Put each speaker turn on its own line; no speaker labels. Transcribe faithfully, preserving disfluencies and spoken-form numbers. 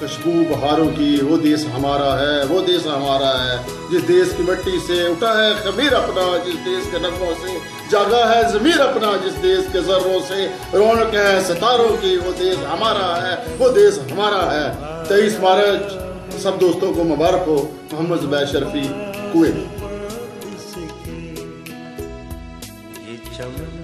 खुशबू बहारों की, वो देश हमारा है, वो देश हमारा है। जिस देश की मिट्टी से उठा है खमीर अपना, जिस देश के नगमों से जागा है ज़मीर अपना, जिस देश के जर्रों से रौनक है सितारों की, वो देश हमारा है, वो देश हमारा है। तेईस मार्च सब दोस्तों को मुबारक हो। मोहम्मद ज़ुबैर शरफी, कुवैत।